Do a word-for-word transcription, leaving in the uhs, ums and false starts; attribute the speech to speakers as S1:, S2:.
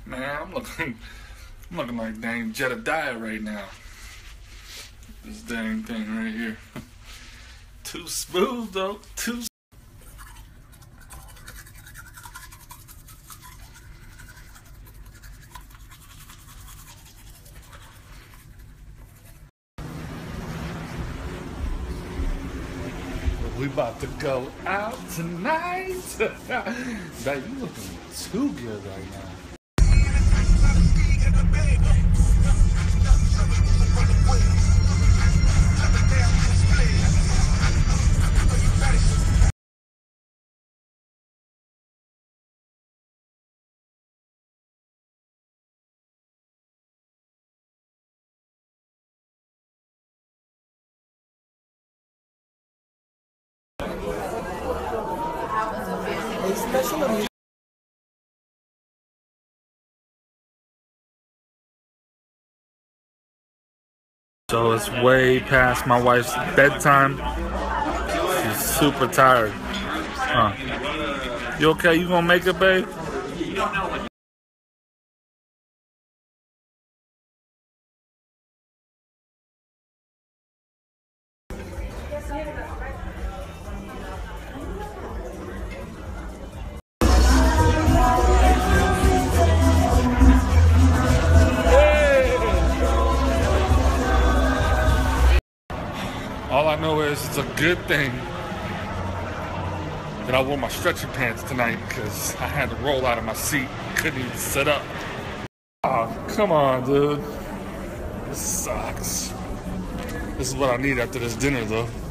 S1: Man, I'm looking, I'm looking like dang Jedediah right now. This dang thing right here. Too smooth though. Too. We about to go out tonight. Babe, you looking too good right now. So it's way past my wife's bedtime. She's super tired. Huh. You okay? You gonna make it, babe? All I know is it's a good thing that I wore my stretcher pants tonight because I had to roll out of my seat. Couldn't even sit up. Oh, come on, dude. This sucks. This is what I need after this dinner, though.